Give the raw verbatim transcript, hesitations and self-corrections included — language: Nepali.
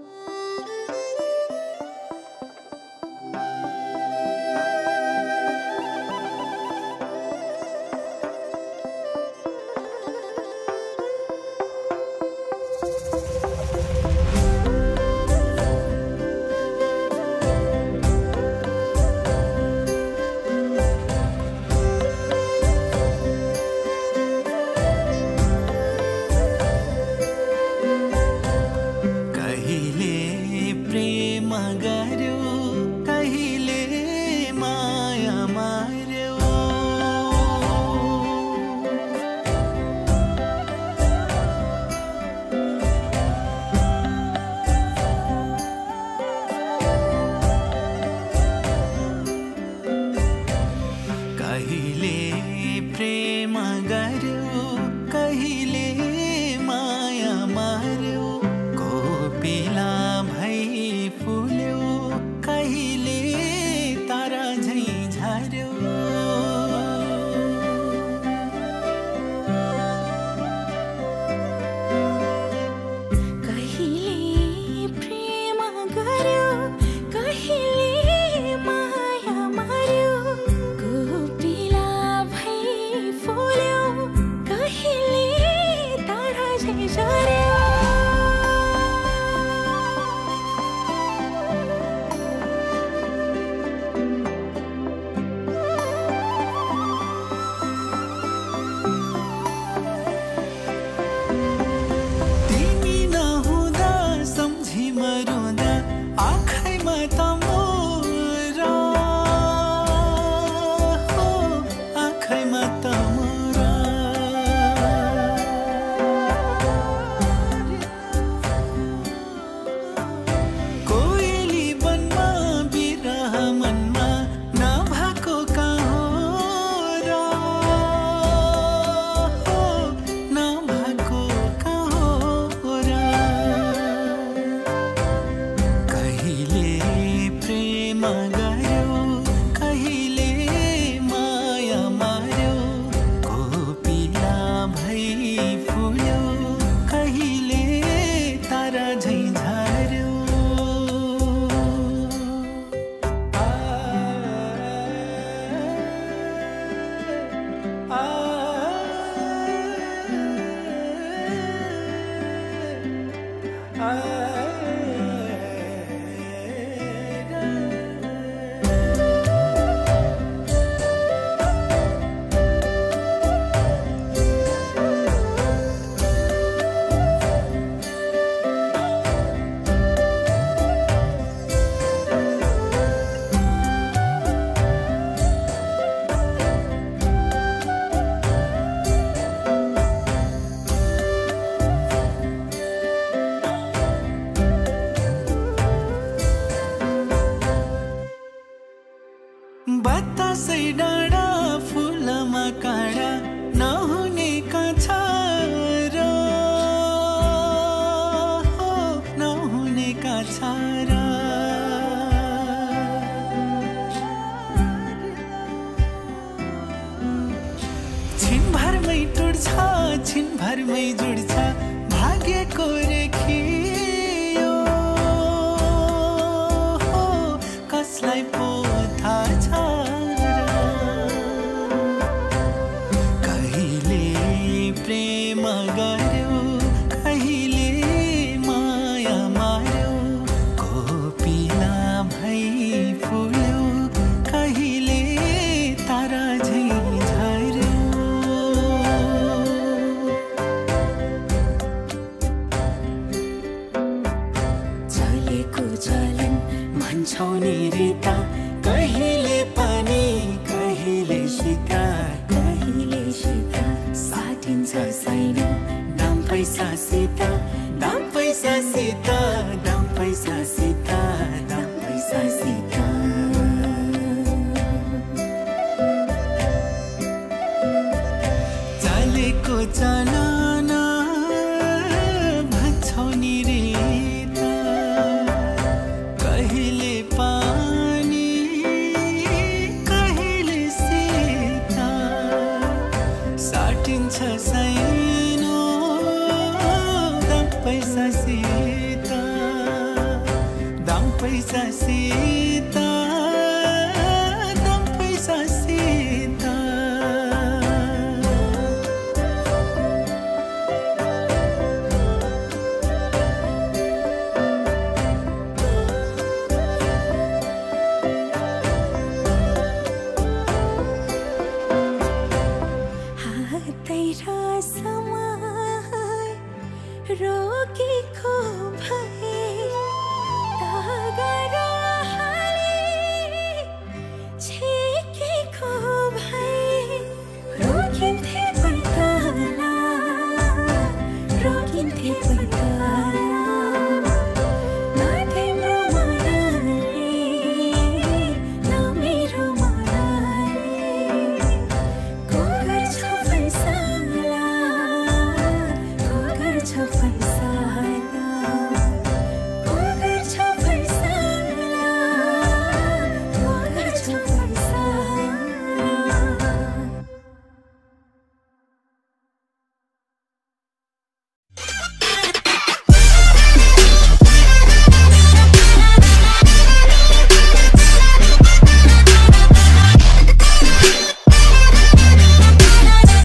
बतासै डाँडा फुलमा काँडा नहुने काछा र नहुने काछा र छिनभरमै टुट्छ छिनभरमै जुड्छ भाग्यको रेखियो कसलाई पो थाहा छ कहिले प्रेम गर्यो कहिले माया मार्यो कोपिला भई फुल्यो कहिले तारा झै झर्यो चलेको चलन भन्छौ नि रिता कहिले पानी कहिले शीता कहिले शीता साटिन्छ सैनो दाम पैसा सीता दाम पैसा सीता दाम पैसा सीता दाम पैसा सीता चलेको चलन भन्छौ नि रिता कहिले पानी साटिन्छ सैनो दाम पैसा सीता पैसासित